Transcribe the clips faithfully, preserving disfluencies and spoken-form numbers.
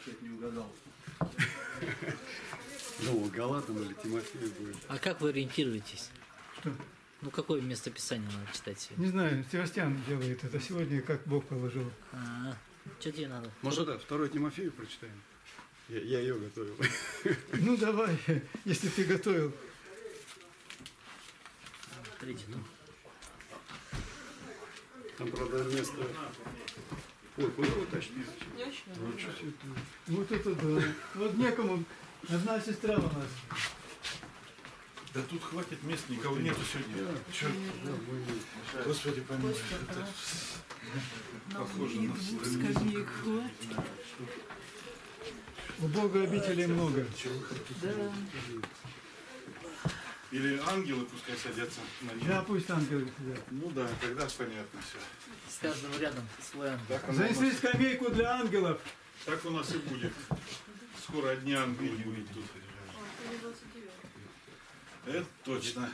опять не угадал. Ну, Галатам или Тимофею будет. А как вы ориентируетесь? Что? Ну, какое местописание надо читать сегодня? Не знаю, Севастьян делает это сегодня, как Бог положил. А, что тебе надо? Может, да, второй Тимофею прочитаем? Я, я ее готовил. Ну, давай, если ты готовил. Третий том. Там, правда, место... Ой, куда вы тащите? Вот это да. Вот некому. Одна сестра у нас. Да тут хватит мест, никого нету сегодня. Черт. Господи, помилуй. Это похоже на скамеек хватит. У Бога обителей много. Да. Или ангелы пускай садятся на них. Да, пусть ангелы сидят. Ну да, тогда понятно все. С каждым рядом свой ангел. Так, оно у Занесли нас- скамейку для ангелов. так у нас и будет. Скоро одни ангелы будут тут. Это точно.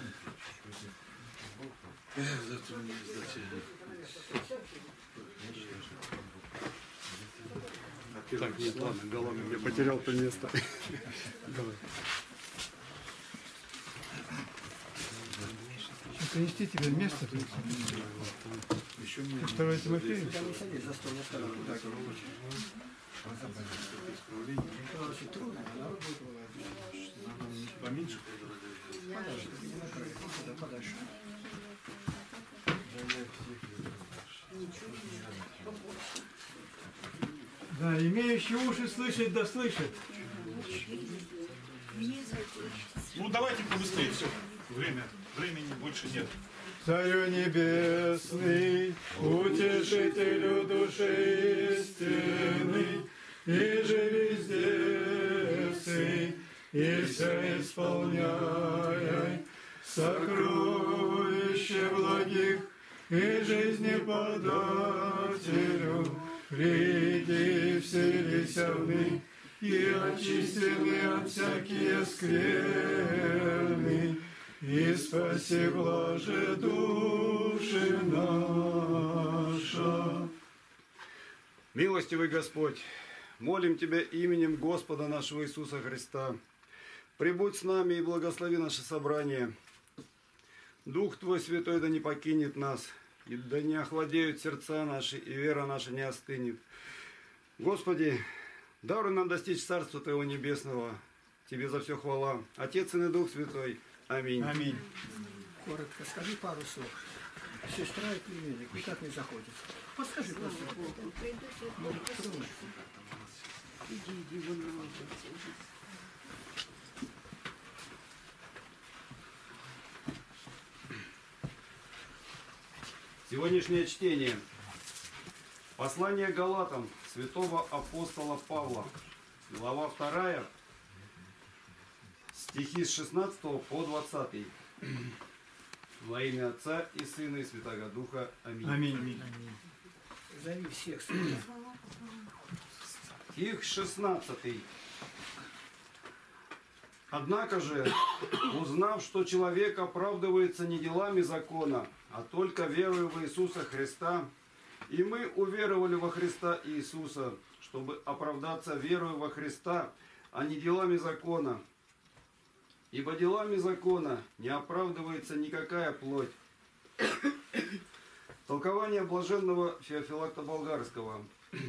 Эх, зато не сдачи. Так, нет, ладно, голову я потерял то место. Давай. Принести тебе место. Еще мне Второй Тимофею. поменьше. Да, имеющий уши слышать, да слышит. Ну давайте побыстрее, все. Время, времени больше нет. Царю небесный, утешителю души истины, и же везде сый, и все исполняй, сокровище благих и жизни подателю, приди вселися в них, и очистили от всякие скверны, и спаси блаже души наша. Милостивый Господь, молим Тебя именем Господа нашего Иисуса Христа. Прибудь с нами и благослови наше собрание. Дух Твой Святой да не покинет нас, и да не охладеют сердца наши, и вера наша не остынет. Господи, даруй нам достичь Царства Твоего Небесного. Тебе за все хвала. Отец и Дух Святой. Аминь. Аминь. Коротко скажи пару слов. Сестра и племянник никак не заходят. Подскажи просто. Может, трудно. Иди, иди, вон на улицу. Сегодняшнее чтение. Послание Галатам святого апостола Павла. Глава вторая. Стихи с шестнадцатого по двадцатый. Во имя Отца и Сына и Святого Духа. Аминь. Аминь. Зови всех сюда. Стих шестнадцатый. Однако же, узнав, что человек оправдывается не делами закона, а только верою в Иисуса Христа, и мы уверовали во Христа Иисуса, чтобы оправдаться верою во Христа, а не делами закона. Ибо делами закона не оправдывается никакая плоть. Толкование блаженного Феофилакта Болгарского.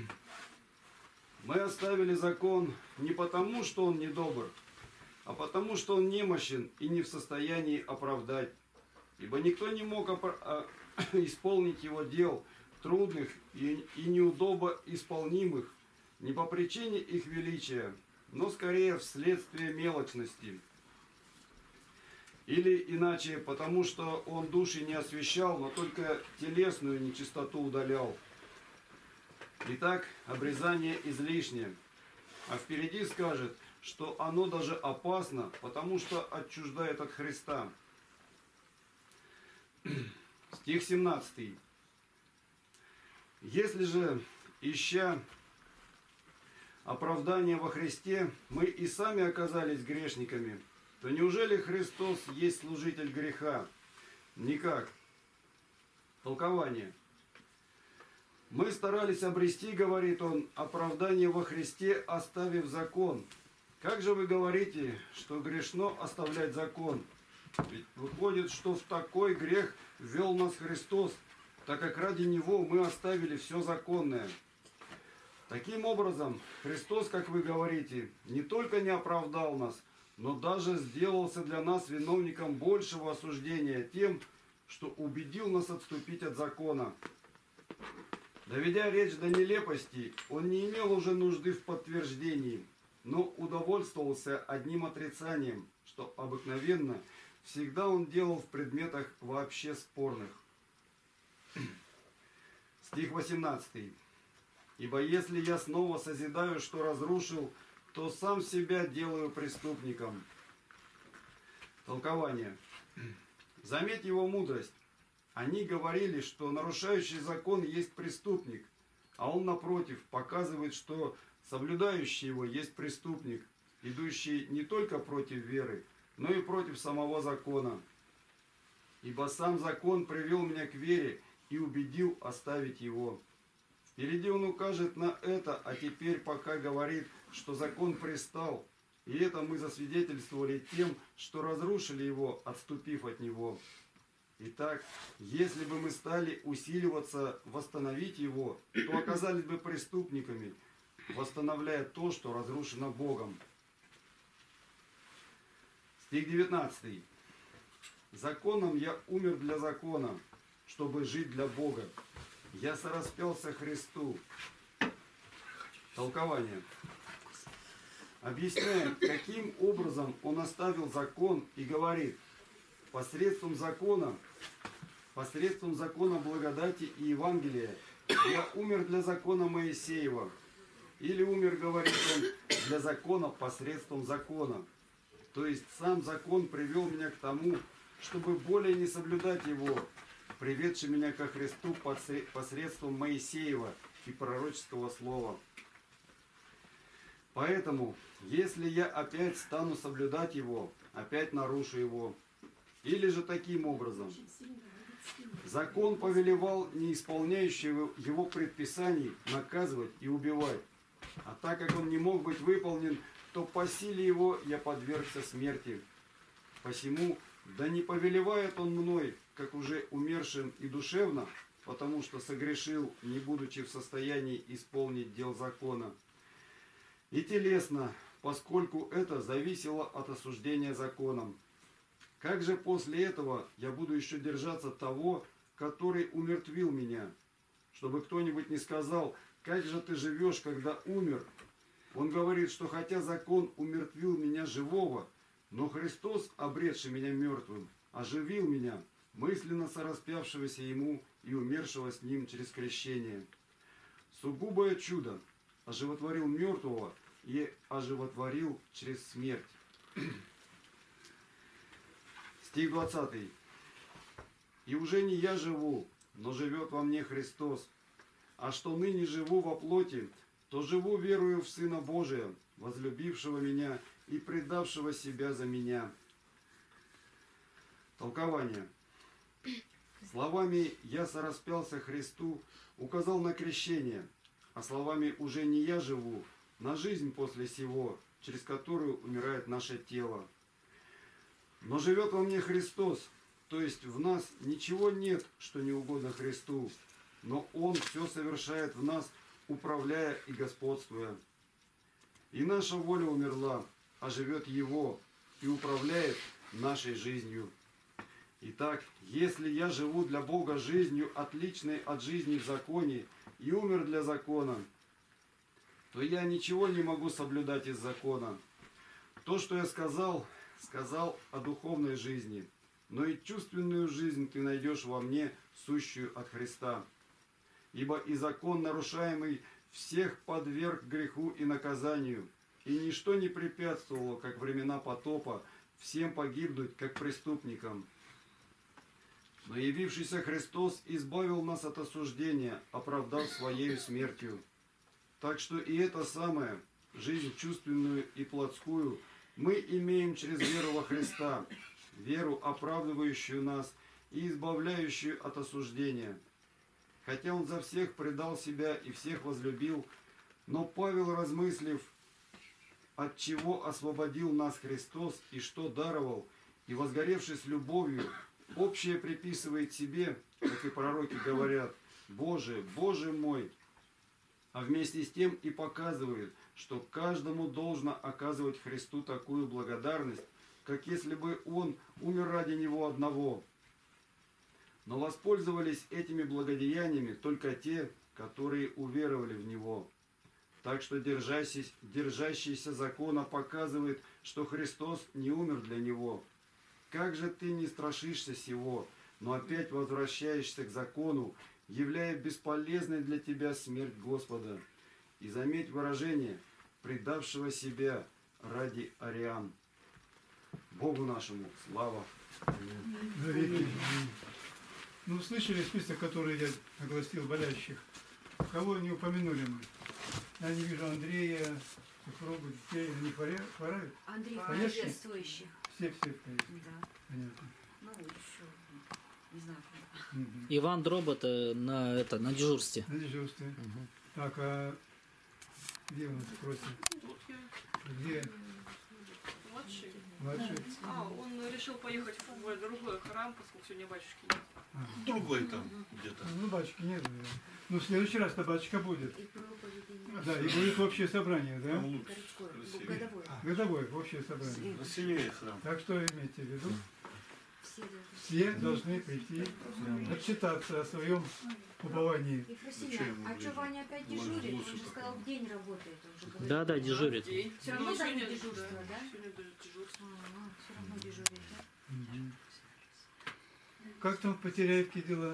Мы оставили закон не потому, что он недобр, а потому, что он немощен и не в состоянии оправдать. Ибо никто не мог исполнить его дел, трудных и неудобно исполнимых, не по причине их величия, но скорее вследствие мелочности. Или иначе, потому что он души не освящал, но только телесную нечистоту удалял. Итак, обрезание излишнее. А впереди скажет, что оно даже опасно, потому что отчуждает от Христа. Стих семнадцатый. Если же, ища оправдания во Христе, мы и сами оказались грешниками, то неужели Христос есть служитель греха? Никак. Толкование. Мы старались обрести, говорит он, оправдание во Христе, оставив закон. Как же вы говорите, что грешно оставлять закон? Ведь выходит, что в такой грех ввел нас Христос, так как ради Него мы оставили все законное. Таким образом, Христос, как вы говорите, не только не оправдал нас, но даже сделался для нас виновником большего осуждения тем, что убедил нас отступить от закона. Доведя речь до нелепости, он не имел уже нужды в подтверждении, но удовольствовался одним отрицанием, что обыкновенно всегда он делал в предметах вообще спорных. Стих восемнадцатый. «Ибо если я снова созидаю, что разрушил, то сам себя делаю преступником». Толкование. Заметь его мудрость. Они говорили, что нарушающий закон есть преступник, а он, напротив, показывает, что соблюдающий его есть преступник, идущий не только против веры, но и против самого закона. Ибо сам закон привел меня к вере и убедил оставить его. Впереди он укажет на это, а теперь пока говорит, что закон пристал, и это мы засвидетельствовали тем, что разрушили его, отступив от него. Итак, если бы мы стали усиливаться восстановить его, то оказались бы преступниками, восстановляя то, что разрушено Богом. Стих девятнадцатый. «Законом я умер для закона, чтобы жить для Бога. Я сораспялся Христу». Толкование. Объясняем, каким образом он оставил закон и говорит: посредством закона, посредством закона благодати и Евангелия я умер для закона Моисеева. Или умер, говорит он, для закона посредством закона. То есть сам закон привел меня к тому, чтобы более не соблюдать его, приведший меня ко Христу посредством Моисеева и пророческого слова. Поэтому, если я опять стану соблюдать его, опять нарушу его. Или же таким образом. Закон повелевал не исполняющего его предписаний наказывать и убивать. А так как он не мог быть выполнен, то по силе его я подвергся смерти. Посему, да не повелевает он мной, как уже умершим и душевно, потому что согрешил, не будучи в состоянии исполнить дел закона. И телесно, поскольку это зависело от осуждения законом. Как же после этого я буду еще держаться того, который умертвил меня? Чтобы кто-нибудь не сказал: как же ты живешь, когда умер? Он говорит, что хотя закон умертвил меня живого, но Христос, обретший меня мертвым, оживил меня, мысленно сораспявшегося ему и умершего с ним через крещение. Сугубое чудо: оживотворил мертвого и оживотворил через смерть. Стих двадцатый. «И уже не я живу, но живет во мне Христос. А что ныне живу во плоти, то живу верою в Сына Божия, возлюбившего меня и предавшего себя за меня». Толкование. Словами «я сораспялся Христу» указал на крещение, а словами «уже не я живу» на жизнь после сего, через которую умирает наше тело. Но живет во мне Христос, то есть в нас ничего нет, что не угодно Христу, но Он все совершает в нас, управляя и господствуя. И наша воля умерла, а живет Его и управляет нашей жизнью. Итак, если я живу для Бога жизнью, отличной от жизни в законе, и умер для закона, то я ничего не могу соблюдать из закона. То, что я сказал, сказал о духовной жизни, но и чувственную жизнь ты найдешь во мне, сущую от Христа. Ибо и закон, нарушаемый, всех подверг греху и наказанию, и ничто не препятствовало, как времена потопа, всем погибнуть, как преступникам. Но явившийся Христос избавил нас от осуждения, оправдав Своею смертью. Так что и это самое, жизнь чувственную и плотскую, мы имеем через веру во Христа, веру, оправдывающую нас и избавляющую от осуждения. хотя он за всех предал себя и всех возлюбил. Но Павел, размыслив, от чего освободил нас Христос и что даровал, и возгоревшись любовью, общее приписывает себе, как и пророки говорят: Боже, Боже мой, а вместе с тем и показывает, что каждому должно оказывать Христу такую благодарность, как если бы Он умер ради Него одного. Но воспользовались этими благодеяниями только те, которые уверовали в Него. Так что держащийся, держащийся закона показывает, что Христос не умер для него. Как же ты не страшишься сего, но опять возвращаешься к закону, являя бесполезной для тебя смерть Господа? И заметь выражение «предавшего себя ради ариан». Богу нашему слава. Навеки. Ну, слышали список, который я огласил болящих? Кого не упомянули мы? Я не вижу Андрея, супругу, детей. Они хворя- хворают? Андрей, Конечно. приветствующих. Все, все, конечно. Да. Понятно. Ну, еще не знаю. Мгм. Иван Дробот э, на, это, на дежурстве. На дежурстве. Так, а где у нас просит? Тут я Где младший. младший? А, он решил поехать в другой храм, поскольку сегодня батюшки нет. А, Другой там где-то. ну, батюшки нет. наверное. Ну, в следующий раз-то батюшка будет. И проповеди не Да, и будет общее собрание, да? Там лучше, городское, красивее. годовое. Годовое общее собрание. Красивее храм. Так что имейте в виду, Все должны. все должны прийти, отчитаться о своем уповании. Ефросиня, Зачем ему а что время? Ваня опять Может, дежурит? лучше Он же сказал, такого. в день работает. Он же говорит. Да, да, дежурит. День. Всё равно Ну, дали сегодня- дежурство, да? Сегодня даже дежурство. А, все равно дежурит, да? Мгм. Как там в Потеряевке дела?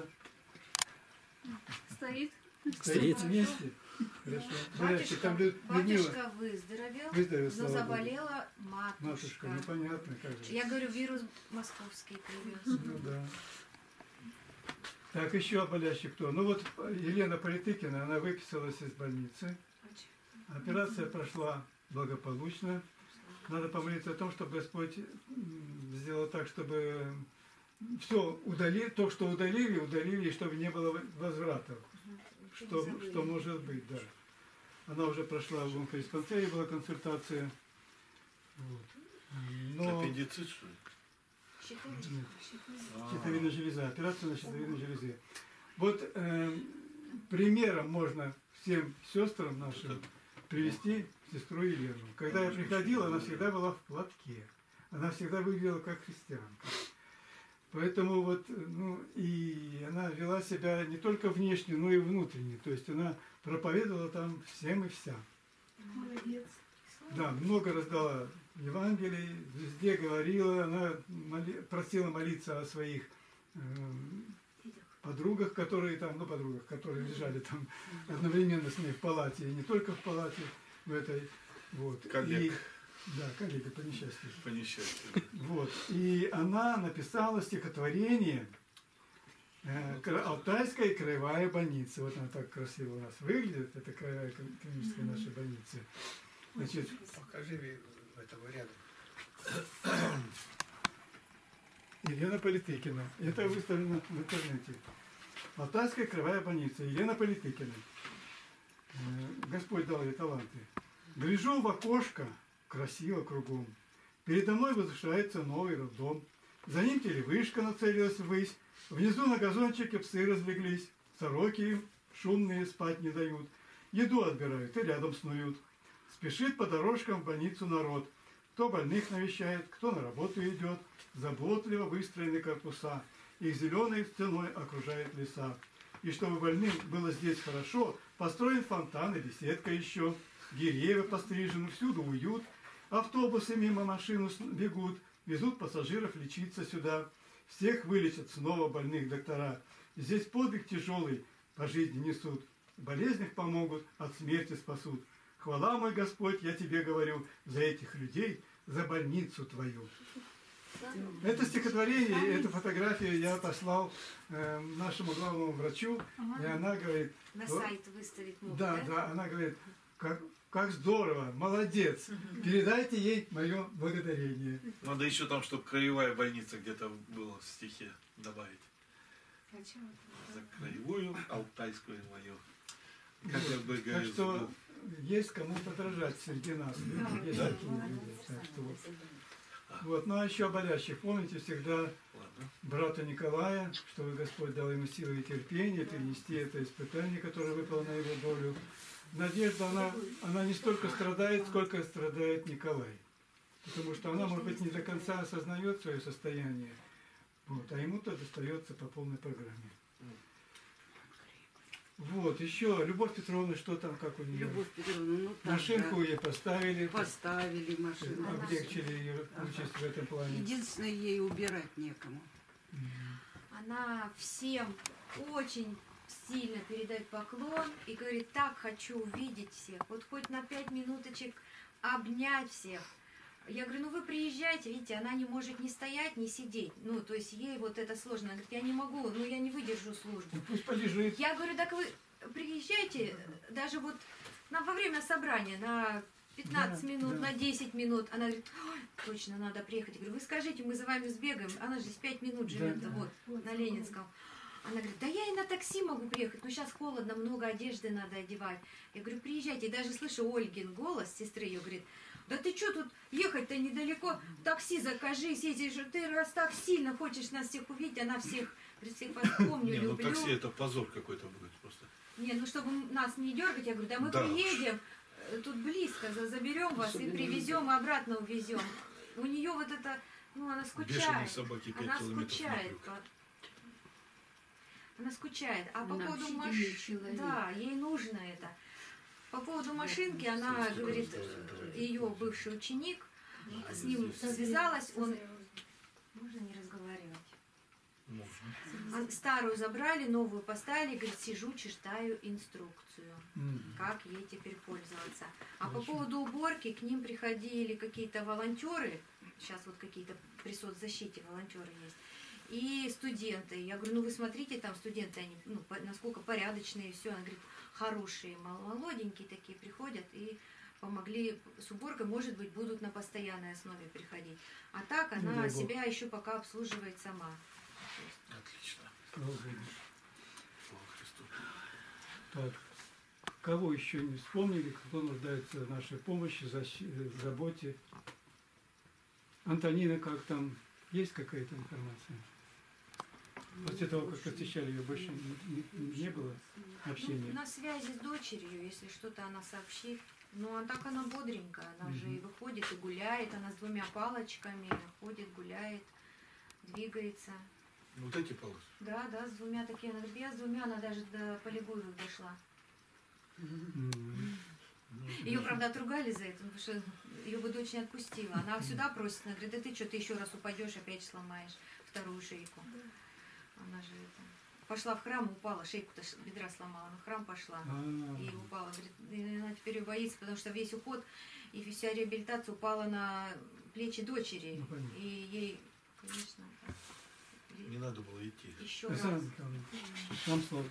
Стоит. Стоит. вместе? Хорошо. Болящих, там Лю- Батюшка, Людмила, батюшка выздоровел, выздоровел, но слава Богу. заболела матушка. Матушка, ну понятно, как же. Я говорю, вирус московский привез. Ну да. Так, еще о болящих кто? Ну вот Елена Политыкина, она выписалась из больницы. Операция прошла благополучно. Надо помолиться о том, чтобы Господь м, сделал так, чтобы все удалили, то, что удалили, удалили, и чтобы не было возвратов. Что, что может быть, да. Она уже прошла в онкодиспансере, была консультация. Вот. Но... Аппендицит, что ли? Щитовидная. А, Щитовидная железа, операция на щитовидной железе. Вот э, примером можно всем сестрам нашим привести сестру Елену. Когда я приходил, она всегда была в платке. Она всегда выглядела как христианка. Поэтому вот, ну, и она вела себя не только внешне, но и внутренне. То есть она проповедовала там всем и вся. Молодец. Да, много раздала Евангелий, везде говорила, она моли- просила молиться о своих э, подругах, которые там, ну, подругах, которые лежали там одновременно с ней в палате, и не только в палате, в этой, вот. Коллег. И, да, коллега по несчастью. по несчастью. Вот. И она написала стихотворение э, «Кра- «Алтайская краевая больница». Вот она так красиво у нас выглядит, это краевая кли- клиническая наша больница. Значит, Покажи этого рядом. Елена Политыкина. Это выставлено в интернете. Алтайская краевая больница. Елена Политыкина. Э, Господь дал ей таланты. Гляжу в окошко, красиво кругом. Передо мной возвышается новый роддом. За ним телевышка нацелилась ввысь. Внизу на газончике псы разлеглись. Сороки шумные спать не дают. Еду отбирают и рядом снуют. Спешит по дорожкам в больницу народ. Кто больных навещает, кто на работу идет. Заботливо выстроены корпуса. Их зеленой стеной окружает леса. И чтобы больным было здесь хорошо, построен фонтан и беседка еще. Деревья пострижены, всюду уют. Автобусы мимо машину с- бегут, везут пассажиров лечиться сюда. Всех вылечат снова больных доктора. Здесь подвиг тяжелый по жизни несут. В болезнях помогут, от смерти спасут. Хвала, мой Господь, я тебе говорю, за этих людей, за больницу твою. Это стихотворение, эту фотографию я послал э, нашему главному врачу, и она говорит, На вот, сайт выставить могут, да, да, она говорит, как, как здорово, молодец, передайте ей мое благодарение. Надо еще там, чтобы краевая больница где-то была в стихе добавить. За краевую алтайскую мою. Как я бы Так говорил, что есть кому подражать среди нас. Люди, есть Да? такие люди. Так что вот. Вот. Ну а еще о болящих. Помните всегда ладно. брата Николая, чтобы Господь дал ему силы и терпение перенести это испытание, которое выпало на его долю. Надежда, она, она не столько страдает, сколько страдает Николай. Потому что она, может быть, не до конца осознает свое состояние. Вот, а ему-то достается по полной программе. Вот, еще Любовь Петровна, что там, как у нее? Любовь Петровна, ну так, Машинку да. ей поставили, Поставили машину. облегчили ее участь в этом плане. Единственное, ей убирать некому. Она всем очень сильно передает поклон и говорит, так хочу увидеть всех. Вот хоть на пять минуточек обнять всех. Я говорю, ну вы приезжайте, видите, она не может ни стоять, ни сидеть. Ну, то есть ей вот это сложно. Она говорит, я не могу, ну я не выдержу службу. Ну, пусть полежит. Я говорю, так вы приезжайте, даже вот на, во время собрания на пятнадцать Да, минут, да. на десять минут. Она говорит, ой, точно, надо приехать. Я говорю, вы скажите, мы за вами сбегаем. Она же здесь пять минут живет, Да, вот, на Ленинском. Она говорит, да я и на такси могу приехать, но сейчас холодно, много одежды надо одевать. Я говорю, приезжайте. И даже слышу Ольгин голос, сестры ее, говорит, да ты что тут ехать-то недалеко, такси закажи, съездишь, ты раз так сильно хочешь нас всех увидеть, она всех, говорит, всех вас помню, Не, ну люблю. такси это позор какой-то будет просто. Не, ну чтобы нас не дергать, я говорю, да мы Да. приедем, э, тут близко, за- заберем вас и привезем, и обратно увезем. У нее вот это, ну она Бешеные скучает, собаки пять она километров скучает. вокруг. по- Она скучает. А по Она поводу общительный машины, человек. да, ей нужно это. По поводу машинки, она говорит, ее бывший ученик, с ним связалась, он... Можно не разговаривать? Можно. А старую забрали, новую поставили, говорит, сижу, читаю инструкцию, М. как ей теперь пользоваться. А по поводу уборки к ним приходили какие-то волонтеры, сейчас вот какие-то при соцзащите волонтеры есть, и студенты. Я говорю, ну вы смотрите, там студенты, они, ну, по- насколько порядочные, все. Она говорит, хорошие, мол- молоденькие такие приходят и помогли с уборкой, может быть, будут на постоянной основе приходить. А так Ну, она дай бог. себя еще пока обслуживает сама. Отлично. Слава Богу. Слава Христу. Так. Кого еще не вспомнили, кто нуждается в нашей помощи, защи- заботе? Антонина, как там? Есть какая-то информация? После того, как посещали ее, больше не, не- не было Ну, общения? на связи с дочерью, если что-то она сообщит. Ну, а так она бодренькая, она же и выходит, и гуляет, она с двумя палочками, ходит, гуляет, двигается. Вот эти полосы. Да, да, с двумя такими. Она говорит, я с двумя, она даже до Полигуевых дошла. М. Ее, правда, отругали за это, потому что ее бы дочь не отпустила. Она всегда просит, она говорит, да ты что, ты еще раз упадешь, опять сломаешь вторую шейку. Она же это... Пошла в храм, упала, шейку-то ш- бедра сломала, но в храм пошла. А, И упала. Говорит, и она теперь боится, потому что весь уход и вся реабилитация упала на плечи дочери. Ну, понятно. И ей, конечно, так, Не надо было идти. еще раз. Александра Михайловна, вам слово.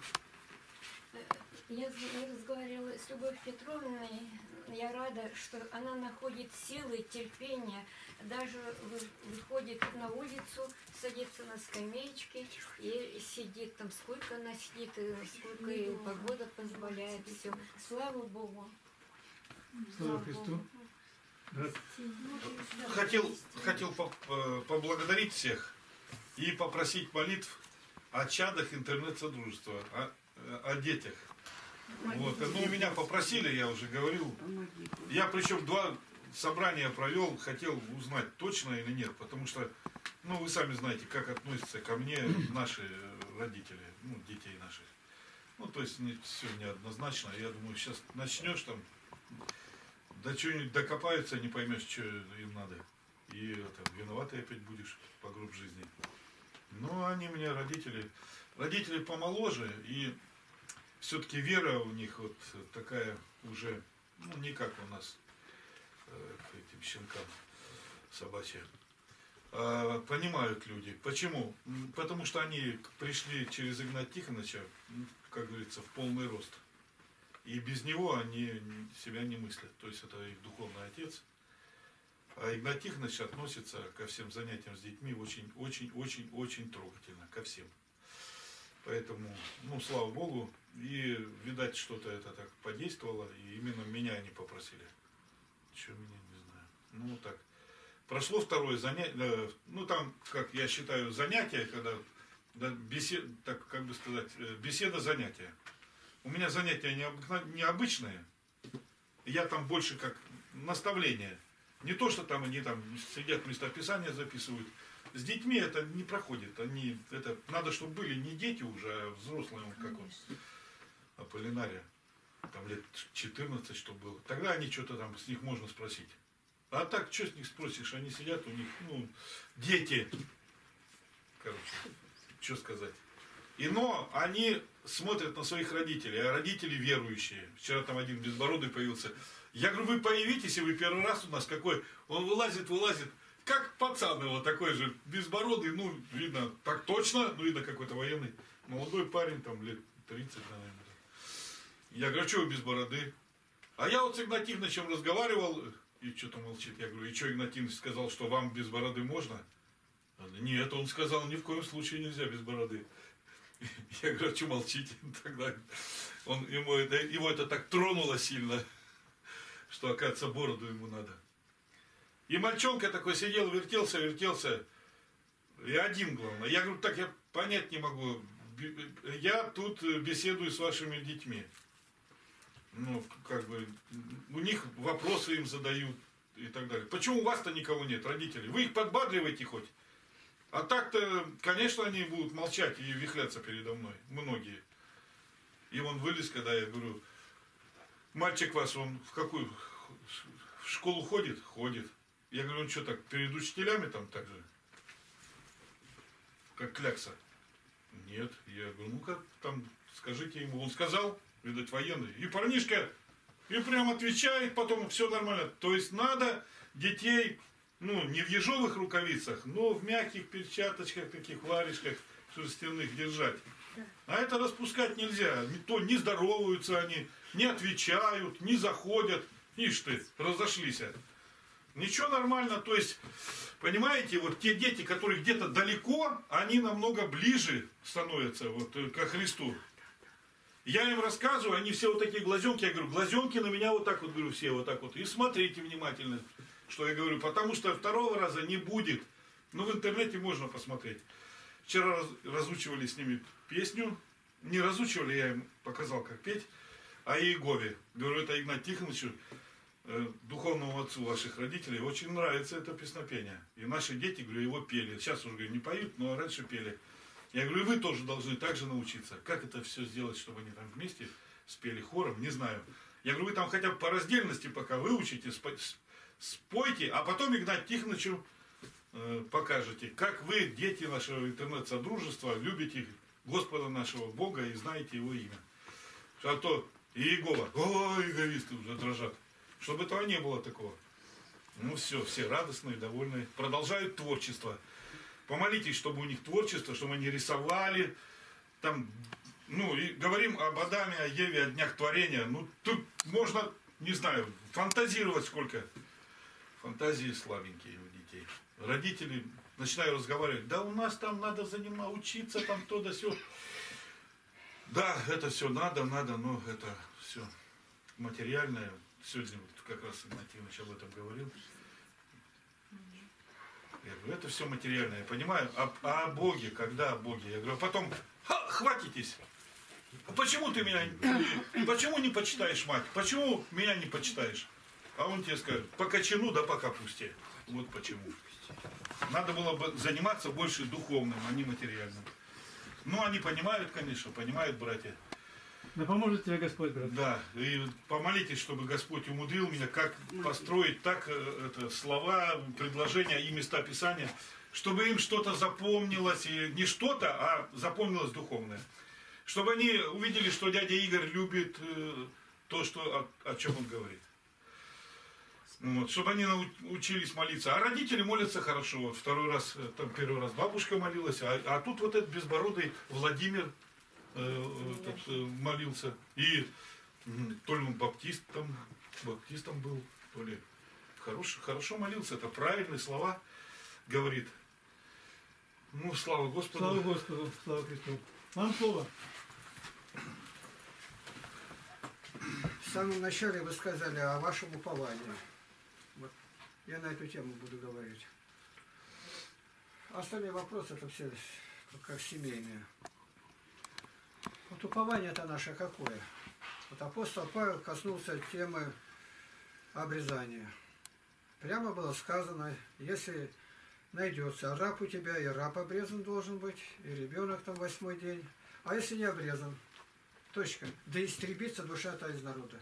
Я з- разговаривала с Любовью Петровной. Я рада, что она находит силы, терпение, даже вы- выходит на улицу, садится на скамеечке и сидит там. Сколько она сидит, и сколько ей погода позволяет, все. Слава Богу. Слава Христу. Брат, Хотел, хотел по- по- поблагодарить всех и попросить молитв о чадах интернет-содружества, о, о детях. Вот. Ну, меня попросили, я уже говорил. Помоги. Я причем два собрания провел, хотел узнать, точно или нет, потому что, ну, вы сами знаете, как относятся ко мне наши родители, ну, детей наших. Ну, то есть не, все неоднозначно. Я думаю, сейчас начнешь там, до чего-нибудь докопаются, не поймешь, что им надо. И это, виноватый опять будешь по гроб жизни. Но они мне, родители, родители помоложе, и все-таки вера у них вот такая уже, ну, не как у нас, э, к этим щенкам собачья. А, понимают люди. Почему? М, Потому что они пришли через Игната Тихоновича, м, как говорится, в полный рост. И без него они себя не мыслят. То есть это их духовный отец. А Игнат Тихонович относится ко всем занятиям с детьми очень, очень, очень, очень трогательно, ко всем. Поэтому, ну, слава Богу, и, видать, что-то это так подействовало, и именно меня они попросили. Чего меня, не знаю. Ну, вот так. Прошло второе занятие, ну, там, как я считаю, занятие, когда, да, бесед, так, как бы сказать, беседа занятия. У меня занятия необычные, я там больше как наставление. Не то, что там они там сидят, местописания записывают. С детьми это не проходит. Они, это, надо, чтобы были не дети уже, а взрослые, как он, Аполлинария. Там лет четырнадцать, что было. Тогда они что-то там, с них можно спросить. А так, что с них спросишь? Они сидят, у них, ну, дети. Короче, что сказать. И но они смотрят на своих родителей, а родители верующие. Вчера там один безбородый появился. Я говорю, вы появитесь, и вы первый раз у нас какой. Он вылазит, вылазит, как пацан его такой же, безбородый, ну, видно, так точно, ну, видно, какой-то военный. Молодой парень, там, лет тридцать, наверное. Я говорю, а что вы без бороды? А я вот с Игнатием Тихоновичем разговаривал, и что-то молчит. Я говорю, и что Игнатий сказал, что вам без бороды можно? Нет, он сказал, ни в коем случае нельзя без бороды. Я говорю, а что молчите? Тогда он, ему, это, его это так тронуло сильно, что, оказывается, бороду ему надо. И мальчонка такой сидел, вертелся, вертелся. И один, главное. Я говорю, так я понять не могу. Я тут беседую с вашими детьми. Ну, как бы, у них вопросы им задают и так далее. Почему у вас-то никого нет, родителей? Вы их подбадриваете хоть? А так-то, конечно, они будут молчать и вихляться передо мной, многие. И он вылез, когда я говорю, мальчик ваш, он в какую в школу ходит? Ходит. Я говорю, он что так, перед учителями там так же? Как клякса? Нет. Я говорю, ну как там, скажите ему. Он сказал, видать, военный. И парнишка, и прям отвечает, потом все нормально. То есть надо детей, ну, не в ежовых рукавицах, но в мягких перчаточках, таких варежках шерстяных держать. А это распускать нельзя. То не здороваются они, не отвечают, не заходят. Ишь ты, разошлись. Ничего, нормально. То есть, понимаете, вот те дети, которые где-то далеко, они намного ближе становятся вот, ко Христу. Я им рассказываю, они все вот такие глазенки. Я говорю, глазенки на меня вот так вот, говорю, все вот так вот. И смотрите внимательно, что я говорю. Потому что второго раза не будет. Ну, в интернете можно посмотреть. Вчера раз, разучивали с ними песню. Не разучивали, я им показал, как петь. О Иегове. Говорю, это Игнатию Тихоновичу, э, духовному отцу ваших родителей, очень нравится это песнопение. И наши дети, говорю, его пели. Сейчас уже, говорю, не поют, но раньше пели. Я говорю, и вы тоже должны так же научиться. Как это все сделать, чтобы они там вместе спели хором, не знаю. Я говорю, вы там хотя бы по раздельности пока выучите, спойте, а потом Игнатию Тихоновичу э, покажете, как вы, дети нашего интернет-содружества, любите Господа нашего Бога и знаете Его имя. А то Иегова, ой, иеговисты уже дрожат. Чтобы этого не было такого. Ну все, все радостные, довольные. Продолжают творчество. Помолитесь, чтобы у них творчество, чтобы они рисовали. Там, ну, и говорим об Адаме, о Еве, о днях творения. Ну, тут можно, не знаю, фантазировать сколько. Фантазии слабенькие у детей. Родители, начинаю разговаривать, да у нас там надо заниматься, учиться, там то да сё. Да, это все надо, надо, но это все материальное. Сегодня вот как раз Игнатий Иванович об этом говорил. Я говорю, это все материальное, я понимаю. А, а о Боге, когда о Боге? Я говорю, а потом, ха, хватитесь. А почему ты меня, почему не почитаешь мать? Почему меня не почитаешь? А он тебе скажет, по кочану да по капусте. Вот почему. Надо было бы заниматься больше духовным, а не материальным. Ну, они понимают, конечно, понимают, братья. Да поможет тебе Господь, брат. Да, и помолитесь, чтобы Господь умудрил меня, как построить так это, слова, предложения и места Писания, чтобы им что-то запомнилось, и не что-то, а запомнилось духовное. Чтобы они увидели, что дядя Игорь любит э, то, что, о, о чем он говорит. Вот, чтобы они научились молиться. А родители молятся хорошо. Вот второй раз, там первый раз бабушка молилась, а, а тут вот этот безбородый Владимир э, этот, э, молился. И э, то ли он баптистом, баптистом был, то ли хорошо, хорошо молился. Это правильные слова говорит. Ну, слава Господу. Слава Господу, слава Христу. Вам слово. В самом начале вы сказали о вашем уповании. Вот. Я на эту тему буду говорить. Остальные вопросы это все как семейные. Вот упование это наше какое? Вот апостол Павел коснулся темы обрезания. Прямо было сказано, если найдется раб у тебя, и раб обрезан должен быть, и ребенок там восьмой день. А если не обрезан, точка, да истребится душа-то из народа.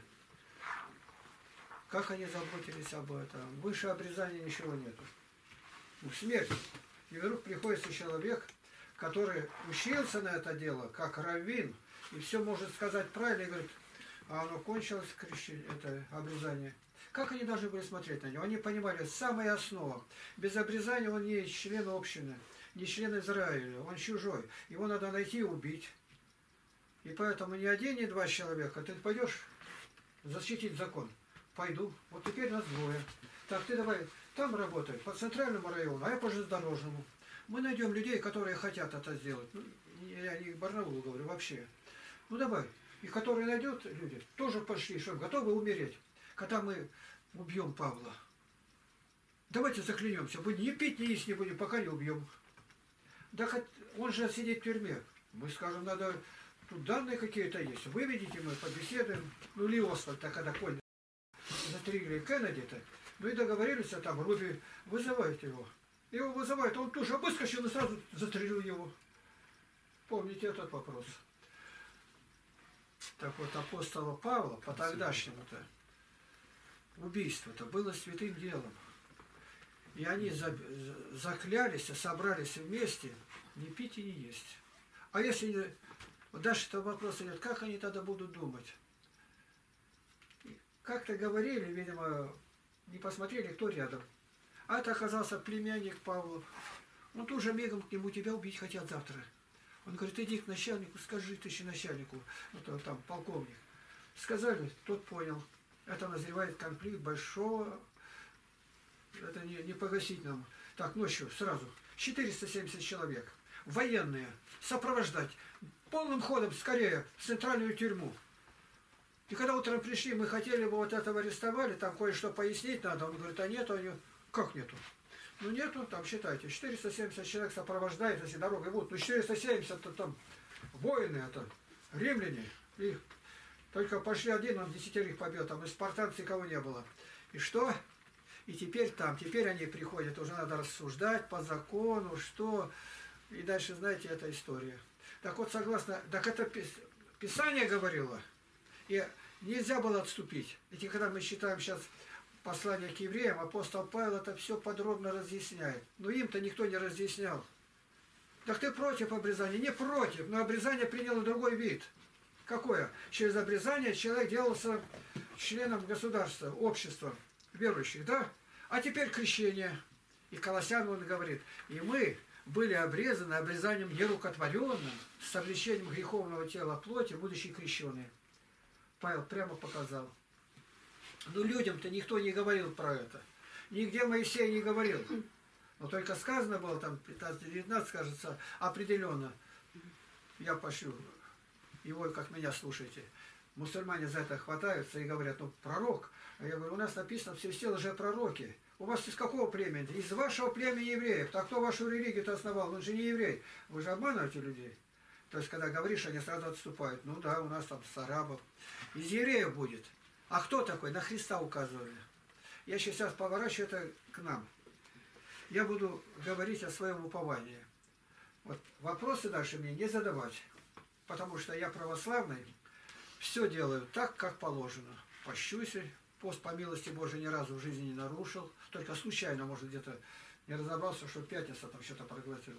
Как они заботились об этом? Выше обрезания ничего нету. Ну, смерть. И вдруг приходится человек, который учился на это дело, как раввин, и все может сказать правильно, и говорит, а оно кончилось, крещение, это обрезание. Как они должны были смотреть на него? Они понимали, самая основа. Без обрезания он не член общины, не член Израиля, он чужой. Его надо найти и убить. И поэтому ни один, ни два человека. Ты пойдешь защитить закон? Пойду. Вот теперь нас двое. Так, ты давай там работай, по центральному району, а я по железнодорожному. Мы найдем людей, которые хотят это сделать. Ну, я не Барнаулу говорю, вообще. Ну давай. И которые найдут люди, тоже пошли, что готовы умереть. Когда мы убьем Павла, давайте заклянемся, мы ни пить, ни есть не будем, пока не убьем. Да хоть он же сидит в тюрьме. Мы скажем, надо, тут данные какие-то есть. Выведите, мы побеседуем. Ну, Ли Освальд-то, когда Коль застрелили Кеннеди-то, ну и договорились, а там Руби вызывает его. Его вызывают, он тоже выскочил и сразу застрелил его. Помните этот вопрос? Так вот, апостола Павла по тогдашнему-то убийство-то было святым делом. И они за, заклялись, собрались вместе не пить и не есть. А если не... Дальше-то вопрос идет, как они тогда будут думать? Как-то говорили, видимо, не посмотрели, кто рядом. А это оказался племянник Павлов. Он тоже мигом к нему, тебя убить хотят завтра. Он говорит, иди к начальнику, скажи тысячи начальнику, ну там полковник. Сказали, тот понял. Это назревает конфликт большого, это не, не погасить нам. Так, ночью сразу четыреста семьдесят человек, военные, сопровождать, полным ходом скорее в центральную тюрьму. И когда утром пришли, мы хотели бы вот этого арестовали, там кое-что пояснить надо. Он говорит, а нету, они, как нету? Ну нету, там считайте, четыреста семьдесят человек сопровождает, если дорогой будут. Ну четыреста семьдесят это там воины, это римляне. И только пошли один, он десятерых побил, там и спартанцев никого не было. И что? И теперь там, теперь они приходят, уже надо рассуждать по закону, что. И дальше, знаете, эта история. Так вот, согласно, так это Писание говорило, и нельзя было отступить. Ведь когда мы читаем сейчас послание к евреям, апостол Павел это все подробно разъясняет. Но им-то никто не разъяснял. Так ты против обрезания? Не против, но обрезание приняло другой вид. Какое? Через обрезание человек делался членом государства, общества верующих, да? А теперь крещение. И Колоссян он говорит, и мы были обрезаны обрезанием нерукотворенным, с обличением греховного тела плоти, будучи крещенные. Павел прямо показал. Но людям-то никто не говорил про это. Нигде Моисей не говорил. Но только сказано было, там пятнадцать-девятнадцать, кажется, определенно. Я пошлю его, как меня слушайте. Мусульмане за это хватаются и говорят, ну, пророк. А я говорю, у нас написано, все все лжепророки. У вас из какого племени? Из вашего племени евреев. Так кто вашу религию-то основал? Он же не еврей. Вы же обманываете людей. То есть, когда говоришь, они сразу отступают. Ну да, у нас там с арабов. Из евреев будет. А кто такой? На Христа указывали. Я сейчас поворачиваю это к нам. Я буду говорить о своем уповании. Вот вопросы дальше мне не задавать. Потому что я православный. Все делаю так, как положено. Пощусь. Пост по милости Божией ни разу в жизни не нарушил. Только случайно, может, где-то не разобрался, что пятница там что-то проглотил.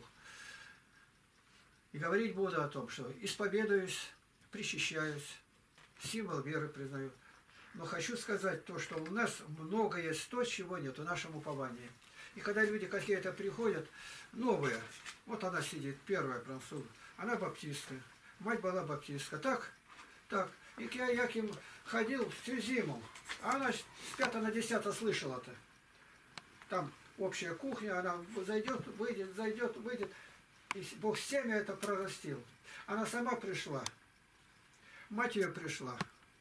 И говорить буду о том, что исповедуюсь, причащаюсь, символ веры признаю. Но хочу сказать то, что у нас много есть то, чего нет в нашем уповании. И когда люди какие-то приходят, новые, вот она сидит, первая француза, она баптистка, мать была баптистка, так, так. И я, я к ним ходил всю зиму, а она с пятого на десятое слышала-то. Там общая кухня, она зайдет, выйдет, зайдет, выйдет. И Бог семя это прорастил. Она сама пришла. Мать ее пришла.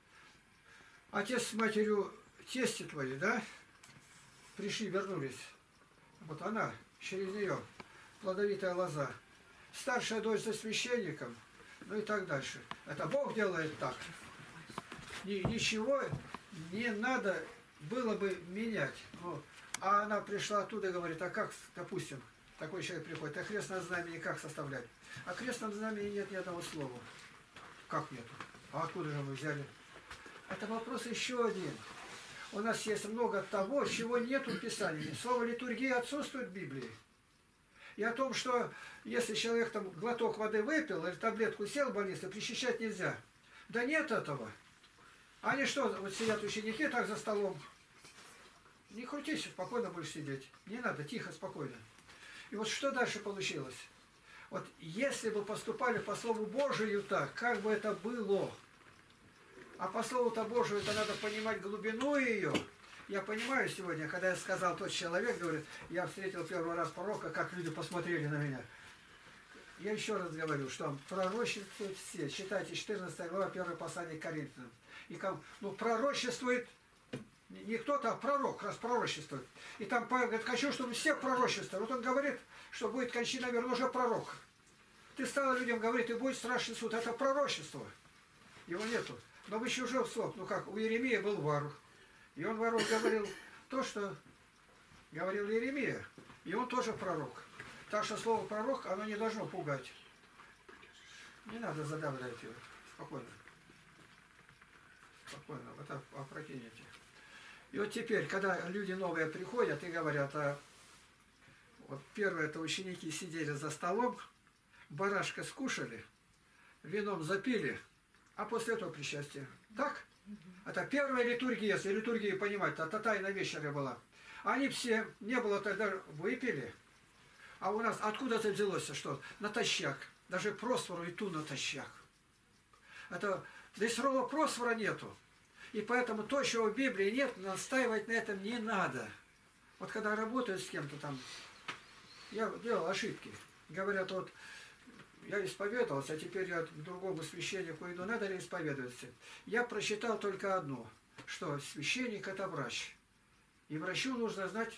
Отец с матерью тести твои, да? Пришли, вернулись. Вот она, через нее, плодовитая лоза. Старшая дочь за священником, ну и так дальше. Это Бог делает так. Ни, ничего не надо было бы менять. Ну, а она пришла оттуда и говорит, а как, допустим, такой человек приходит, а крестное знамение как составлять? А крестном знамении нет ни одного слова. Как нет? А откуда же мы взяли? Это вопрос еще один. У нас есть много того, чего нет в Писании. Слово литургия отсутствует в Библии. И о том, что если человек там глоток воды выпил или таблетку сел в больнице, причащать нельзя. Да нет этого. Они что, вот сидят ученики так за столом. Не крутись, спокойно будешь сидеть. Не надо, тихо, спокойно. И вот что дальше получилось? Вот если бы поступали по Слову Божию так, как бы это было. А по Слову-то Божию это надо понимать глубину ее. Я понимаю сегодня, когда я сказал, тот человек, говорит, я встретил первый раз пророка, как люди посмотрели на меня. Я еще раз говорю, что пророчествуют все. Читайте четырнадцатая глава, первое послание к Коринфянам. И ну, пророчествует не кто-то, а пророк, раз пророчествует. И там Павел говорит, хочу, чтобы все пророчествовали. Вот он говорит, что будет кончина мира, уже пророк. Ты стала людям говорить, и будет страшный суд. Это пророчество. Его нету. Но вы еще жил слов. Ну как, у Иеремии был варух. И он варух говорил то, что говорил Иеремия. И он тоже пророк. Так что слово пророк, оно не должно пугать. Не надо задавлять его. Спокойно. Спокойно. Вот опрокинете. И вот теперь, когда люди новые приходят и говорят, а вот первые это ученики сидели за столом, барашка скушали, вином запили, а после этого причастие. Так? Это первая литургия, если литургию понимать, это тайна вечеря была. Они все, не было тогда, выпили. А у нас откуда это взялось, что? Натощак. Даже просфору и ту натощак. Это, да и слова просфора нету. И поэтому то, чего в Библии нет, настаивать на этом не надо. Вот когда работаю с кем-то там, я делал ошибки. Говорят, вот, я исповедовался, а теперь я к другому священнику иду, надо ли исповедоваться? Я прочитал только одно, что священник это врач. И врачу нужно знать,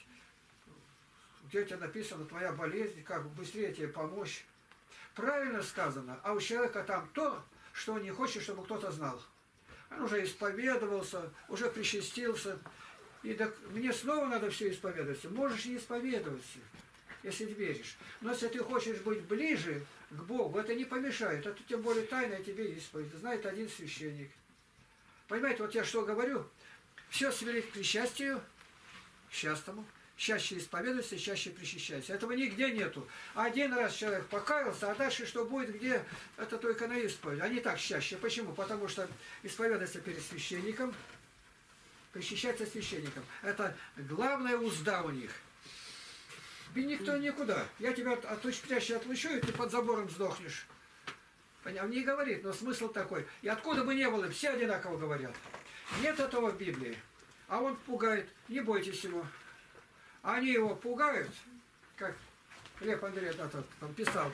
где у тебя написана твоя болезнь, как быстрее тебе помочь. Правильно сказано, а у человека там то, что он не хочет, чтобы кто-то знал. Он уже исповедовался, уже причастился. И так мне снова надо все исповедоваться. Можешь не исповедоваться, если веришь. Но если ты хочешь быть ближе к Богу, это не помешает. Это тем более тайна тебе исповедь. Знает один священник. Понимаете, вот я что говорю? Все свели к причастию, к частому. Чаще исповедуйся, чаще причащайся. Этого нигде нету. Один раз человек покаялся, а дальше что будет, где, это только на исповедь. А не так чаще. Почему? Потому что исповедуйся перед священником, причащаться священником. Это главная узда у них. И никто никуда. Я тебя от, от учителя отлучу, и ты под забором сдохнешь. Он не говорит, но смысл такой. И откуда бы ни было, все одинаково говорят. Нет этого в Библии. А он пугает. Не бойтесь его. Они его пугают, как Лев Андреевич там писал.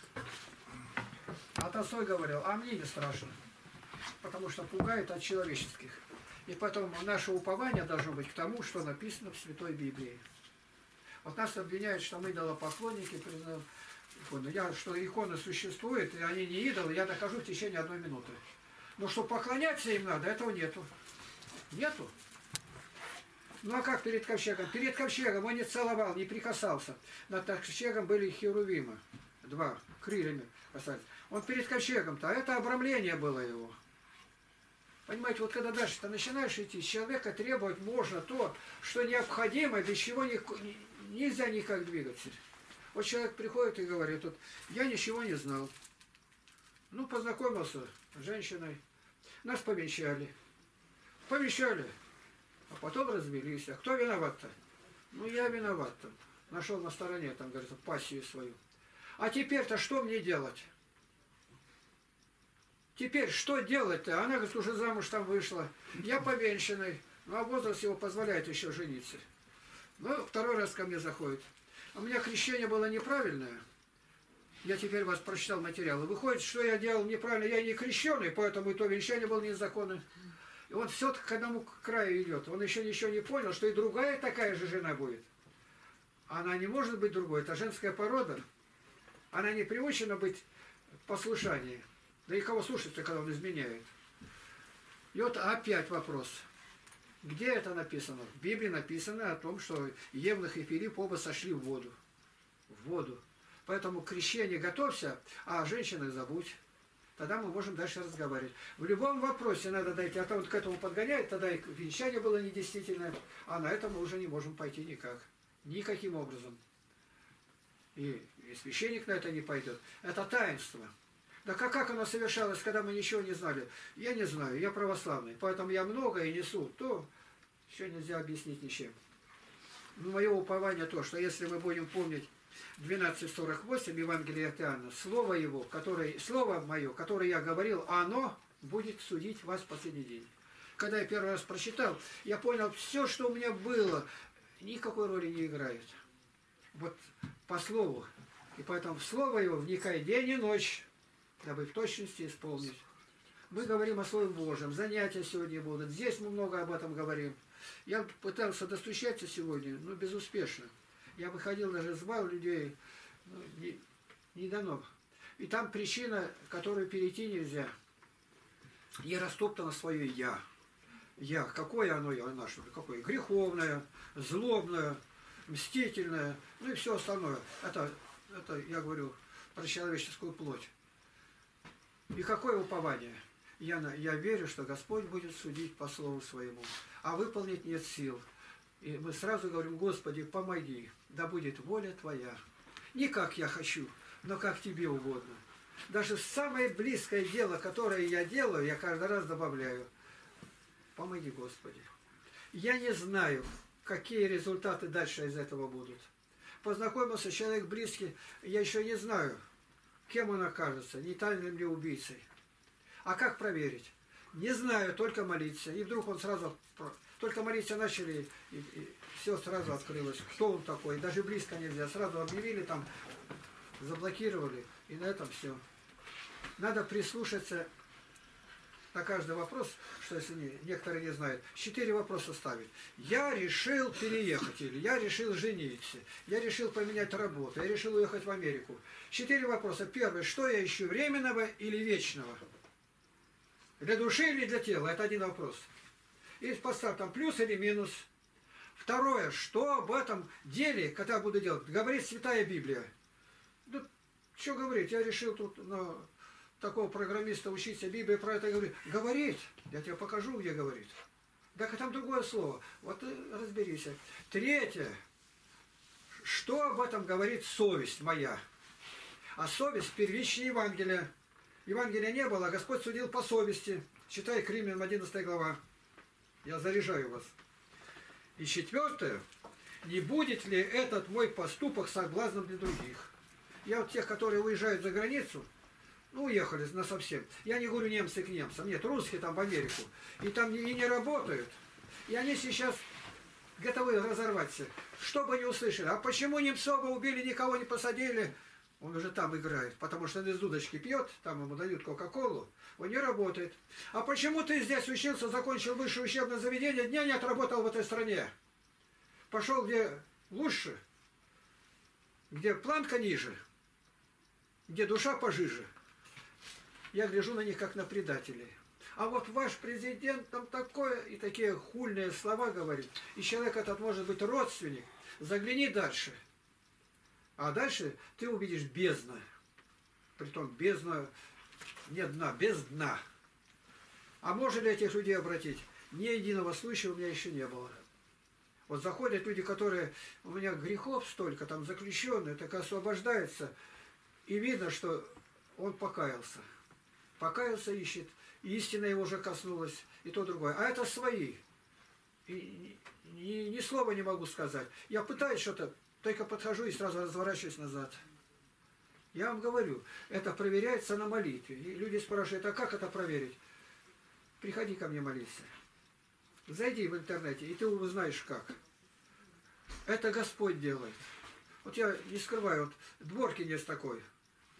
А Толстой говорил, а мне не страшно. Потому что пугает от человеческих. И поэтому наше упование должно быть к тому, что написано в Святой Библии. Вот нас обвиняют, что мы идолопоклонники, признаем иконы. Я, что иконы существуют, и они не идолы, я докажу в течение одной минуты. Но что поклоняться им надо, этого нету. Нету. Ну а как перед ковчегом? Перед ковчегом он не целовал, не прикасался. Над ковчегом были херувимы. Два, крыльями касались. Он перед ковчегом-то, а это обрамление было его. Понимаете, вот когда дальше ты начинаешь идти, с человека требовать можно то, что необходимо, без чего не, нельзя никак двигаться. Вот человек приходит и говорит, вот, я ничего не знал. Ну, познакомился с женщиной, нас помещали. Помещали. А потом развелись. А кто виноват-то? Ну, я виноват-то. Нашел на стороне, там, говорится, пассию свою. А теперь-то что мне делать? Теперь что делать-то? Она, говорит, уже замуж там вышла. Я повенчанный. Ну, а возраст его позволяет еще жениться. Ну, второй раз ко мне заходит. У меня крещение было неправильное. Я теперь вас прочитал материалы. Выходит, что я делал неправильно, я не крещеный, поэтому и то венчание было незаконно. И он все к одному краю идет. Он еще ничего не понял, что и другая такая же жена будет. Она не может быть другой, это женская порода. Она не приучена быть в послушании. Да и кого слушать-то, когда он изменяет? И вот опять вопрос. Где это написано? В Библии написано о том, что Евнух и Филипп оба сошли в воду. В воду. Поэтому крещение готовься, а женщины забудь. Тогда мы можем дальше разговаривать. В любом вопросе надо дойти, а то вот к этому подгоняет, тогда и венчание было недействительное, а на это мы уже не можем пойти никак. Никаким образом. И, и священник на это не пойдет. Это таинство. Да как, как оно совершалось, когда мы ничего не знали? Я не знаю, я православный, поэтому я многое несу, то еще нельзя объяснить ничем. Но мое упование то, что если мы будем помнить двенадцать сорок восемь Евангелия от Иоанна, слово его, которое, слово мое, которое я говорил, оно будет судить вас в последний день. Когда я первый раз прочитал, я понял, все, что у меня было, никакой роли не играет. Вот по слову. И поэтому в слово его вникай день и ночь, дабы в точности исполнить. Мы говорим о Слове Божьем, занятия сегодня будут. Здесь мы много об этом говорим. Я пытался достучаться сегодня, но безуспешно. Я выходил, даже звал людей, ну, не, не дано. И там причина, которую перейти нельзя. И растоптано свое «я». Я. Какое оно я наше? Какое? Греховное, злобное, мстительное, ну и все остальное. Это, это я говорю про человеческую плоть. И какое упование? Я, я верю, что Господь будет судить по слову своему, а выполнить нет сил. И мы сразу говорим: Господи, помоги, да будет воля Твоя. Не как я хочу, но как Тебе угодно. Даже самое близкое дело, которое я делаю, я каждый раз добавляю: помоги, Господи. Я не знаю, какие результаты дальше из этого будут. Познакомился человек близкий, я еще не знаю, кем он окажется, не тайным ли убийцей. А как проверить? Не знаю, только молиться. И вдруг он сразу... Только молиться начали, и, и все сразу открылось. Кто он такой? Даже близко нельзя. Сразу объявили там, заблокировали, и на этом все. Надо прислушаться на каждый вопрос, что если не, некоторые не знают. Четыре вопроса ставить. Я решил переехать, или я решил жениться, я решил поменять работу, я решил уехать в Америку. Четыре вопроса. Первый. Что я ищу, временного или вечного? Для души или для тела? Это один вопрос. И поставь там плюс или минус. Второе. Что об этом деле, когда я буду делать? Говорит Святая Библия. Ну, что говорить? Я решил тут на такого программиста учиться Библии про это говорит. Говорит. Я тебе покажу, где говорит. Так там другое слово. Вот разберись. Третье. Что об этом говорит совесть моя? А совесть первичнее Евангелия. Евангелия не было, а Господь судил по совести. Читай к Римлянам одиннадцатая глава. Я заряжаю вас. И четвертое. Не будет ли этот мой поступок соблазном для других? Я вот тех, которые уезжают за границу, ну, уехали насовсем. Я не говорю немцы к немцам. Нет, русские там в Америку. И там и не работают. И они сейчас готовы разорваться. Что бы не услышали. А почему Немцова убили, никого не посадили? Он уже там играет, потому что он из дудочки пьет, там ему дают кока-колу, он не работает. А почему ты здесь учился, закончил высшее учебное заведение, дня не отработал в этой стране? Пошел где лучше, где планка ниже, где душа пожиже. Я гляжу на них как на предателей. А вот ваш президент там такое, и такие хульные слова говорит. И человек этот может быть родственник. Загляни дальше. А дальше ты увидишь бездна. Притом бездна, не дна, без дна. А можно ли этих людей обратить? Ни единого случая у меня еще не было. Вот заходят люди, которые, у меня грехов столько, там заключенные, так освобождаются. И видно, что он покаялся. Покаялся, ищет. И истина его уже коснулась. И то другое. А это свои. И ни, ни слова не могу сказать. Я пытаюсь что-то... Только подхожу и сразу разворачиваюсь назад. Я вам говорю, это проверяется на молитве. И люди спрашивают, а как это проверить? Приходи ко мне молиться. Зайди в интернете, и ты узнаешь как. Это Господь делает. Вот я не скрываю, вот Дворкин есть такой.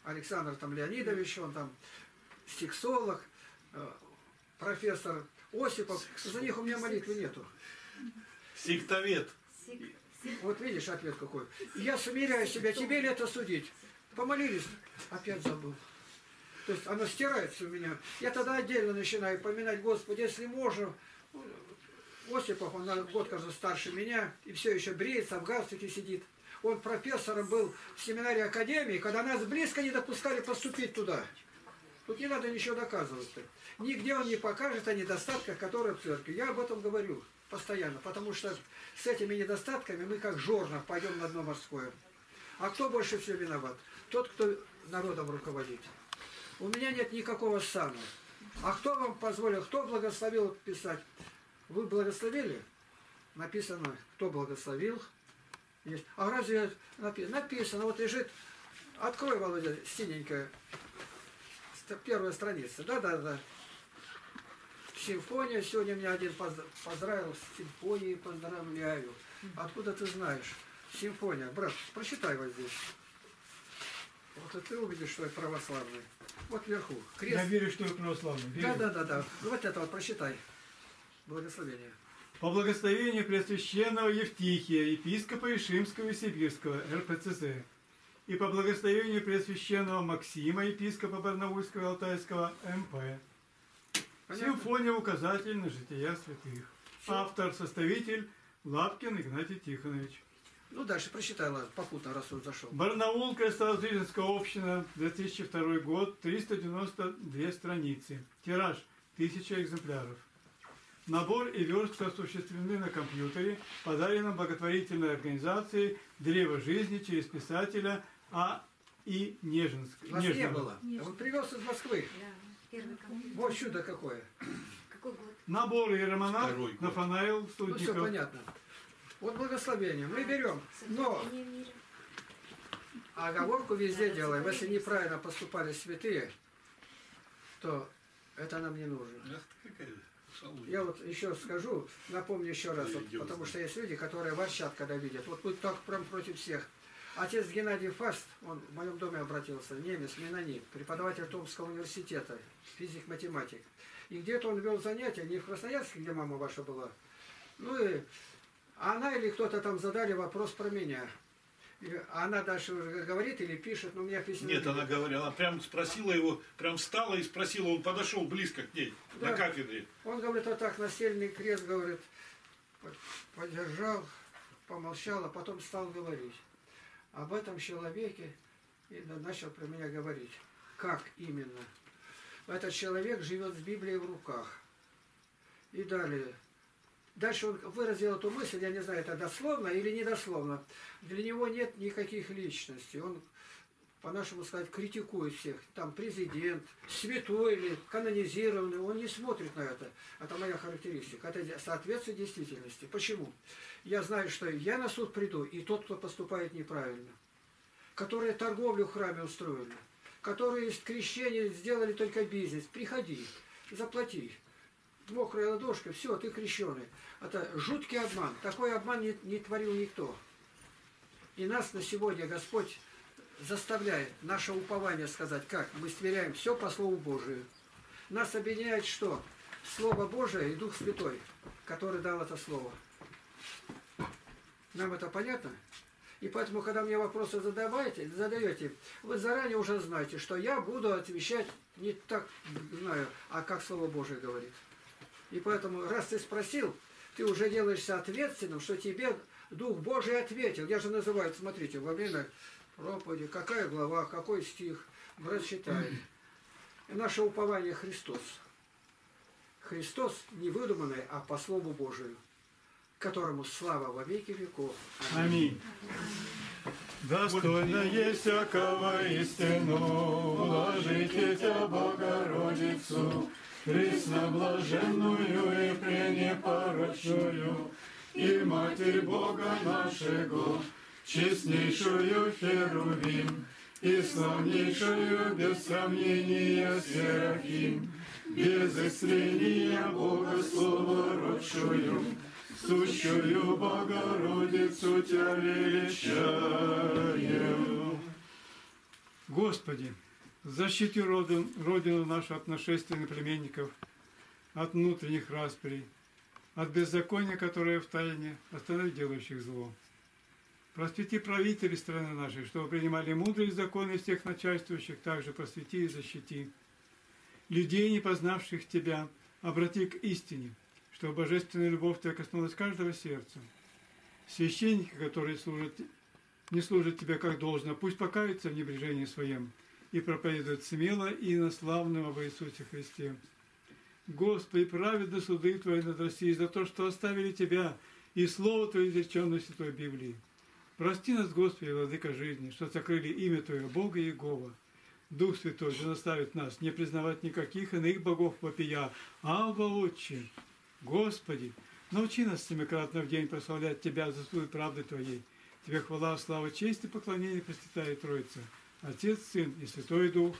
Александр там Леонидович, он там сексолог, э, профессор Осипов. За них у меня молитвы нету. Сектовед. Вот видишь, ответ какой. Я смиряю себя, тебе ли это судить? Помолились, опять забыл. То есть оно стирается у меня. Я тогда отдельно начинаю поминать, Господи, если можно. Осипов, он на год, кажется, старше меня, и все еще бреется, в галстуке сидит. Он профессором был в семинаре академии, когда нас близко не допускали поступить туда. Тут не надо ничего доказывать-то. Нигде он не покажет о недостатках, которые в церкви. Я об этом говорю постоянно, потому что с этими недостатками мы как жорно пойдем на дно морское. А кто больше всего виноват? Тот, кто народом руководит. У меня нет никакого сана. А кто вам позволил, кто благословил писать? Вы благословили? Написано, кто благословил. Есть. А разве написано? Написано, вот лежит, открой, Володя, синенькая, первая страница. Да-да-да. Симфония, сегодня меня один поздравил, с симфонией поздравляю. Откуда ты знаешь? Симфония. Брат, прочитай вот здесь. Вот и ты увидишь, что это православный. Вот вверху. Крест. Я верю, что вы православный. Да-да-да. Вот это вот прочитай. Благословение. По благословению Преосвященного Евтихия, епископа Ишимского и Сибирского, эр пэ цэ зэ, и по благословению Преосвященного Максима, епископа Барнаульского и Алтайского, эм пэ. Понятно? Симфония указатель на жития святых. Автор, составитель Лапкин Игнатий Тихонович. Ну, дальше прочитай, ладно, попутно, раз он зашел. Барнаулская Старославянская община, две тысячи второй год, триста девяносто две страницы. Тираж тысяча экземпляров. Набор и верстка осуществлены на компьютере, подаренном благотворительной организацией «Древо жизни» через писателя А. И. Нежинск. Вас не было. Он привез из Москвы. Да, первый компьютер. Вот чудо какое. Какой год? Набор иеромонах Второй год. Нафанаил Ну, все Студников. понятно. Вот благословение мы берем, но Сотворение мира. оговорку везде делаем. Если неправильно поступали святые, то это нам не нужно. Ах ты какая шалунья. Я вот еще скажу, напомню еще раз, вот, Религиозно. потому что есть люди, которые ворчат, когда видят. Вот будет так прям против всех. Отец Геннадий Фаст, он в моем доме обратился, немец, менонит, преподаватель Томского университета, физик-математик. И где-то он вел занятия, не в Красноярске, где мама ваша была. Ну и она или кто-то там задали вопрос про меня. И она дальше уже говорит или пишет, но у меня письма Нет, она говорила, она прям спросила его, прям встала и спросила, он подошел близко к ней, Да. на кафедре. Он говорит, вот так, настельный крест, говорит, подержал, помолчал, а потом стал говорить об этом человеке и начал про меня говорить. Как именно? Этот человек живет с Библией в руках. И далее. Дальше он выразил эту мысль, я не знаю, это дословно или недословно. Для него нет никаких личностей. Он, по-нашему сказать, критикует всех. Там президент, святой или канонизированный. Он не смотрит на это. Это моя характеристика. Это соответствует действительности. Почему? Я знаю, что я на суд приду, и тот, кто поступает неправильно. Которые торговлю в храме устроили. Которые из крещения сделали только бизнес. Приходи, заплати. Мокрая ладошка, все, ты крещеный. Это жуткий обман. Такой обман не, не творил никто. И нас на сегодня Господь заставляет наше упование сказать, как? Мы сверяем все по Слову Божию. Нас объединяет что? Слово Божие и Дух Святой, который дал это Слово. Нам это понятно? И поэтому, когда мне вопросы задаваете, задаете, вы заранее уже знаете, что я буду отвечать не так, знаю, а как Слово Божие говорит. И поэтому, раз ты спросил, ты уже делаешься ответственным, что тебе Дух Божий ответил. Я же называю, смотрите, во время проповеди, какая глава, какой стих, брат читает. И наше упование Христос. Христос не выдуманный, а по Слову Божию, которому слава во веки веков. Аминь. Достойно есть всякого истину, вложите тебя, Богородицу, пресноблаженную и пренепорочную, и Матерь Бога нашего, честнейшую Херувим, и славнейшую без сомнения Серафим, без истрения Бога Слова родшую, сущую Богородицу тебя величаю. Господи, защити родину, родину нашу от нашествия иноплеменников, от внутренних расприй, от беззакония, которое в тайне, останови делающих зло. Просвети правителей страны нашей, чтобы принимали мудрые законы всех начальствующих, также просвети и защити. Людей, не познавших Тебя, обрати к истине, чтобы божественная любовь Твоя коснулась каждого сердца. Священники, которые служат, не служат Тебе как должно, пусть покаются в небрежении своем и проповедуют смело и инославного во Иисусе Христе. Господи, праведны суды Твои над Россией за то, что оставили Тебя и Слово Твое, изреченное в Святой Библии. Прости нас, Господи, Владыка жизни, что сокрыли имя Твое, Бога Иегова. Дух Святой да наставит нас не признавать никаких иных богов вопия, Авва Отче. Господи, научи нас семикратно в день прославлять Тебя за свою правду Твоей. Тебе хвала, слава, честь и поклонение Пресвятая Троица, Отец, Сын и Святой Дух.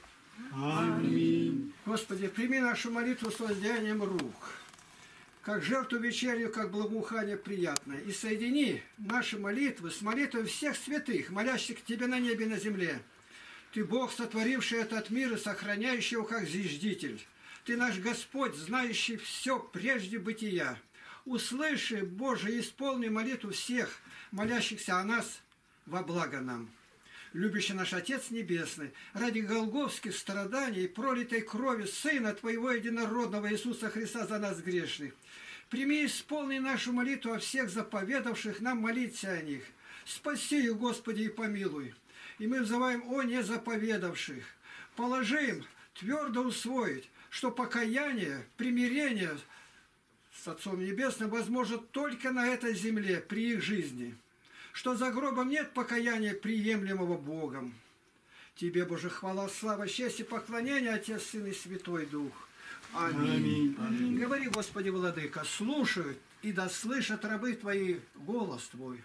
Аминь. Господи, прими нашу молитву с воздаянием рук, как жертву вечернюю, как благоухание приятное, и соедини наши молитвы с молитвой всех святых, молящих Тебе на небе и на земле. Ты Бог, сотворивший этот мир и сохраняющий его как зиждитель. Ты наш Господь, знающий все прежде бытия. Услыши, Боже, и исполни молитву всех, молящихся о нас во благо нам. Любящий наш Отец Небесный, ради голгофских страданий и пролитой крови Сына Твоего Единородного Иисуса Христа за нас грешных, прими и исполни нашу молитву о всех заповедавших нам молиться о них. Спаси их, Господи, и помилуй. И мы взываем о незаповедавших. Положи им твердо усвоить, что покаяние, примирение с Отцом Небесным возможно только на этой земле при их жизни. Что за гробом нет покаяния, приемлемого Богом. Тебе, Боже, хвала, слава, честь и поклонение, Отец, Сын и Святой Дух. Аминь. Аминь. Аминь. Говори, Господи, Владыка, слушают и да слышат рабы Твои голос Твой.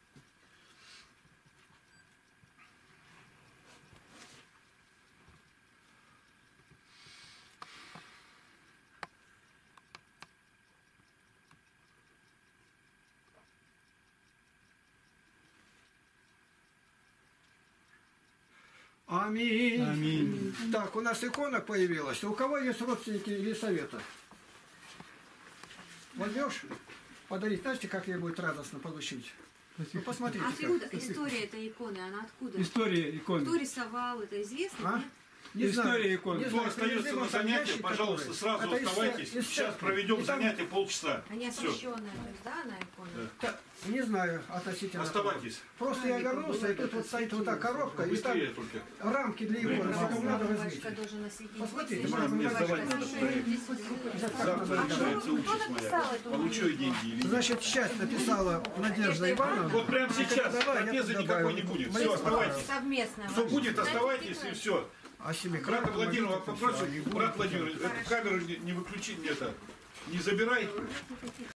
Аминь. Аминь. Так, у нас икона появилась. У кого есть родственники Елисавета? Возьмешь? Подарить. Знаете, как ей будет радостно получить? Ну, посмотрите. Откуда история этой иконы? Она откуда? История иконы. Кто рисовал? Это известно? А? Нет? Не История знаю. иконы. Не Кто знаю, остается привезли на вот там занятии, ящик, пожалуйста, который- сразу Это из- оставайтесь. из Сейчас церкви. проведем И там- занятие полчаса. Они Все. освященные, то есть, да, на иконе? Да, не знаю относительно. Оставайтесь. Просто я вернулся, и тут вот стоит вот та коробка, и там Быстрее только. рамки для иконы. Время Кому надо Батюшка возьмите. должен осветить. Посмотрите, Если можно мне батюшка сдавать осветит, этот проект? действительно. Завтра А начинается кто участь написал моя. эту Получу я деньги или нет. Значит, часть написала Надежда Ивановна. Вот прямо сейчас. Давай, я Трапезы тут никакой добавлю. не будет. Мы Все, это оставайтесь. Совместно. Кто будет, оставайтесь и все. А семикратно Брата Владимира молитву попрошу, написала. брат Владимир, эту камеру не, не выключи, не это, не забирай.